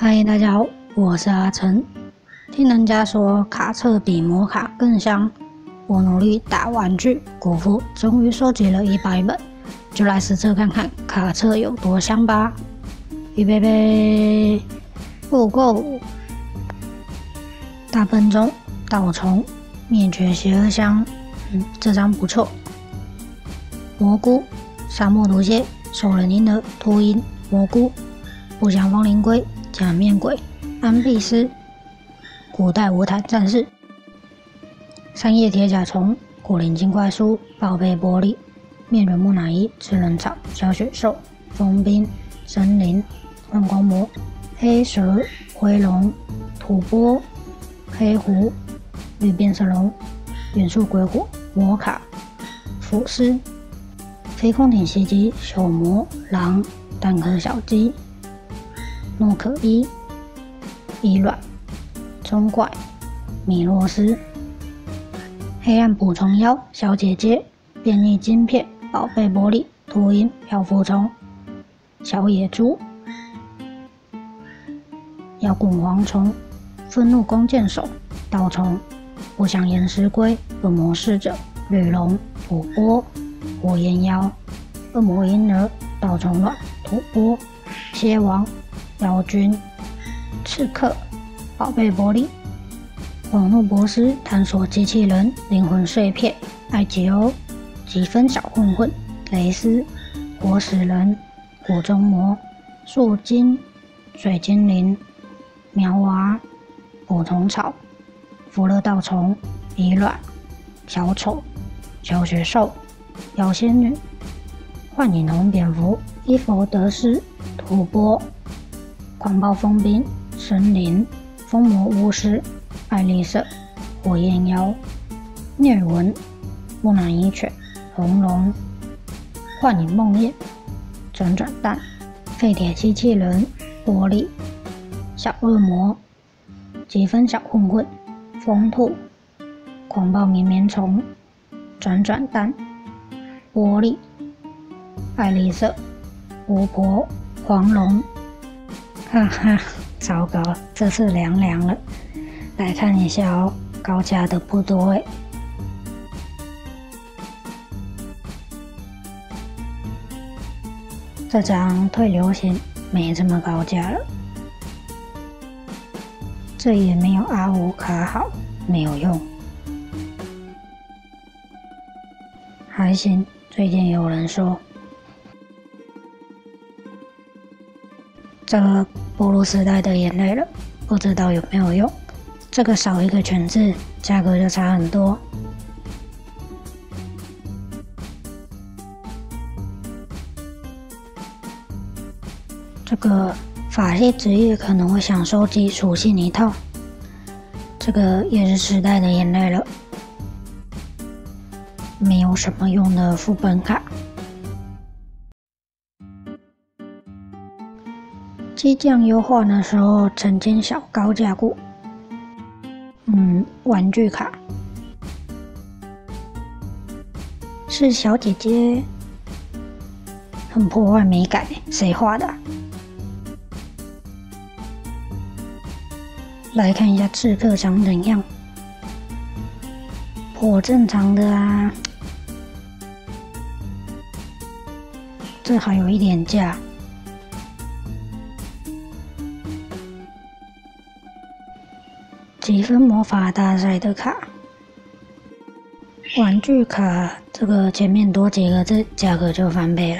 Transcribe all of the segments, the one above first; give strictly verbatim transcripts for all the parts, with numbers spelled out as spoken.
嗨，大家好，我是阿成。听人家说卡册比摩卡更香，我努力打玩具，果腹终于收集了一百本，就来实测看看卡册有多香吧！预备备，Go Go！大笨钟、稻虫、灭绝邪恶香，嗯，这张不错。蘑菇、沙漠毒蝎、兽人婴儿、秃鹰、蘑菇、不祥亡灵龟、假面鬼、安碧斯、古代无坦战士、三叶铁甲虫、古灵精怪书、宝贝玻璃、面人木乃伊、吃人草、小雪兽、风兵、森林、幻光魔、黑蛇、灰龙、土拨、黑狐、绿变色龙、元素鬼火、魔卡、腐尸、飞空艇袭击、朽魔、狼、蛋壳小鸡、诺可伊、伊卵、中怪、米洛斯、黑暗捕虫妖、小姐姐、变异晶片、宝贝玻璃、秃鹰、漂浮虫、小野猪、摇滚蝗虫、愤怒弓箭手、稻虫、不祥岩石龟、恶魔使者、绿龙、土拨、火焰妖、恶魔婴儿、稻虫卵、土拨、蝎王、妖君、刺客、宝贝玻璃、网络博士、探索机器人、灵魂碎片、艾吉欧、积分小混混、蕾丝、活死人、火中魔、树精、水精灵、苗娃、捕虫草、福乐稻虫、蚁卵、小丑、小雪兽、妖仙女、幻影红蝙蝠、伊佛德斯、土拨、狂暴风兵、森林、疯魔巫师、爱丽舍、火焰妖、疟蚊、木乃伊犬、红龙、幻影梦魇、转转蛋、废铁机器人、玻璃、小恶魔、积分小混混、风兔、狂暴绵绵虫、转转蛋、玻璃、爱丽舍、巫婆、黄龙。哈哈，糟糕，这次凉凉了。来看一下哦，高价的不多诶。这张退流行没这么高价了。这也没有阿五卡好，没有用。还行，最近有人说这个波罗时代的眼泪了，不知道有没有用。这个少一个全字，价格就差很多。这个法系职业可能会想收集属性一套，这个也是时代的眼泪了。没有什么用的副本卡。激将优化的时候曾经小高价过。嗯，玩具卡是小姐姐，很破坏美感，谁画的啊？来看一下刺客长怎样，颇正常的啊。这还有一点价。积分魔法大赛的卡，玩具卡这个前面多几个字，价格就翻倍了。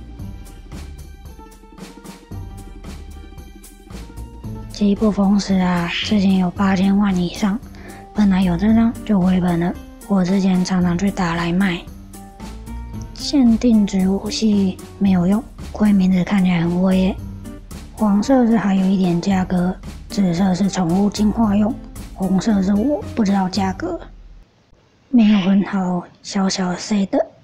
极不逢时啊，之前有八千万以上，本来有这张就回本了。我之前常常去打来卖。限定植物系没有用，亏名字看起来很威耶。黄色是还有一点价格，紫色是宠物进化用。红色是我不知道价格，没有很好，小小 C 的。